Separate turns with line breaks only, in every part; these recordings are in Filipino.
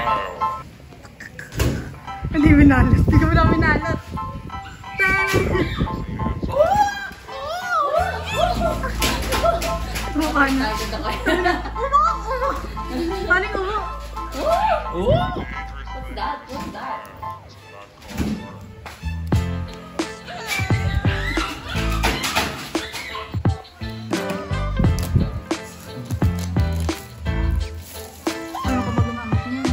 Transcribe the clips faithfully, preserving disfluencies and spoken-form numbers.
Hindi minalot. Hindi ko na minalot. Mukha na. Umo! Umo! Paling umo?
What's that? What's that?
Ano ka ba gumamit niyan?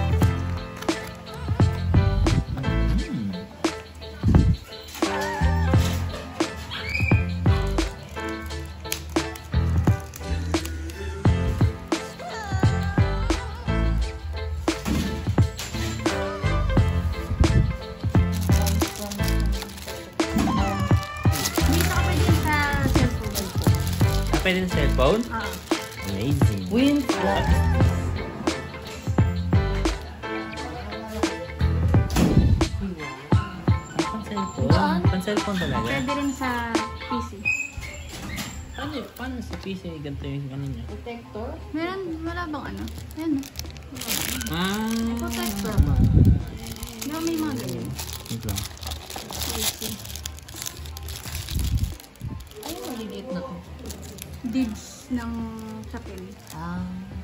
Pwede sa cellphone?
Ah.
Amazing.
Wind flap.
Pang cellphone? Pang cellphone talaga?
Pwede rin sa P C.
Paano, paano sa P C? Ganito yung ano niya?
Protector?
Meron, wala bang ano? Ayan.
Ah.
Protector. Di ba may mga ganyan?
Wait lang.
P C.
Ay, maliliit na to.
Dids ng sapil.
Ah.